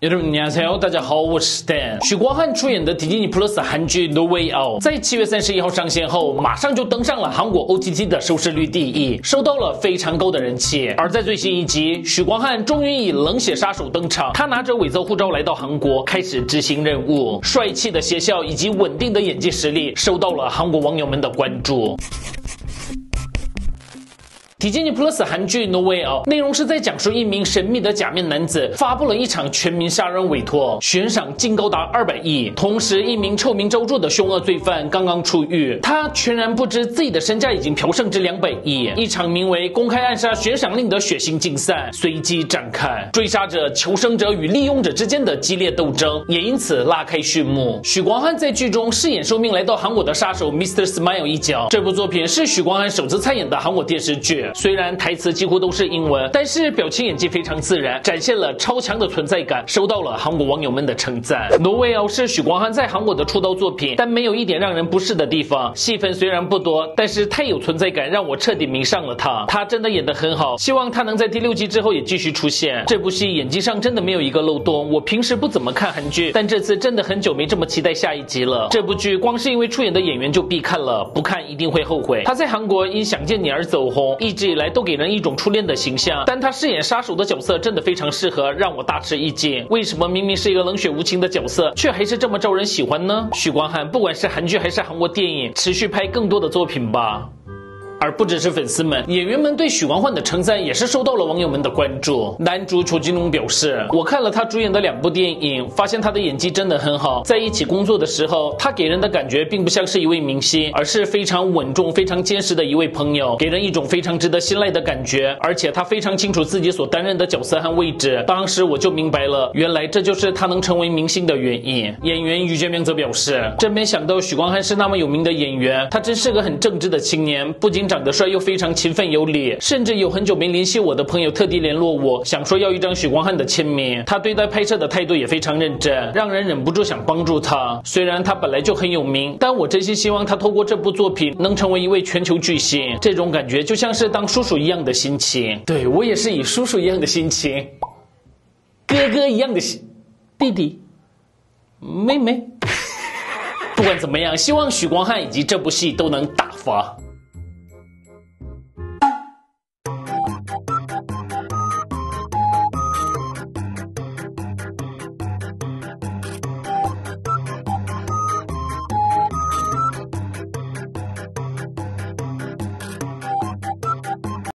여러분,안녕하세요，大家好，我是 Dan。许光汉出演的迪士尼 Plus 韩剧《No Way Out》在7月31号上线后，马上就登上了韩国 OTT 的收视率第一，受到了非常高的人气。而在最新一集，许光汉终于以冷血杀手登场，他拿着伪造护照来到韩国，开始执行任务。帅气的邪笑以及稳定的演技实力，受到了韩国网友们的关注。迪士尼 Plus 韩剧 No Way Out 内容是在讲述一名神秘的假面男子发布了一场全民杀人委托，悬赏竟高达200亿。同时，一名臭名昭著的凶恶罪犯刚刚出狱，他全然不知自己的身价已经飙升至200亿。一场名为“公开暗杀悬赏令”的血腥竞赛随即展开，追杀者、求生者与利用者之间的激烈斗争也因此拉开序幕。许光汉在剧中饰演受命来到韩国的杀手 Mr. Smile 一角。这部作品是许光汉首次参演的韩国电视剧。虽然台词几乎都是英文，但是表情演技非常自然，展现了超强的存在感，受到了韩国网友们的称赞。No Way Out 是许光汉在韩国的出道作品，但没有一点让人不适的地方。戏份虽然不多，但是太有存在感，让我彻底迷上了他。他真的演得很好，希望他能在第6季之后也继续出现。这部戏演技上真的没有一个漏洞。我平时不怎么看韩剧，但这次真的很久没这么期待下一集了。这部剧光是因为出演的演员就必看了，不看一定会后悔。他在韩国因想见你而走红，一直以来都给人一种初恋的形象，但他饰演杀手的角色真的非常适合，让我大吃一惊。为什么明明是一个冷血无情的角色，却还是这么招人喜欢呢？许光汉不管是韩剧还是韩国电影，持续拍更多的作品吧。而不只是粉丝们，演员们对许光汉的称赞也是受到了网友们的关注。男主邱金龙表示，我看了他主演的2部电影，发现他的演技真的很好。在一起工作的时候，他给人的感觉并不像是一位明星，而是非常稳重、非常坚实的一位朋友，给人一种非常值得信赖的感觉。而且他非常清楚自己所担任的角色和位置。当时我就明白了，原来这就是他能成为明星的原因。演员于建明则表示，真没想到许光汉是那么有名的演员，他真是个很正直的青年，不仅长得帅又非常勤奋有礼，甚至有很久没联系我的朋友特地联络我，想说要一张许光汉的签名。他对待拍摄的态度也非常认真，让人忍不住想帮助他。虽然他本来就很有名，但我真心希望他透过这部作品能成为一位全球巨星。这种感觉就像是当叔叔一样的心情。对，我也是以叔叔一样的心情，哥哥一样的心，弟弟，妹妹。不管怎么样，希望许光汉以及这部戏都能大发。